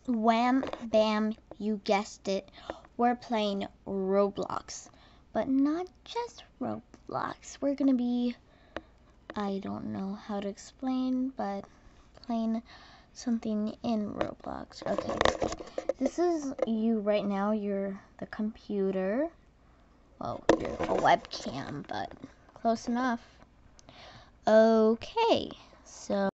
Wham, bam, you guessed it. We're playing Roblox. But not just Roblox. We're gonna be, I don't know how to explain, but playing something in Roblox. Okay. This is you right now. You're the computer. Well, you're a webcam, but close enough. Okay. So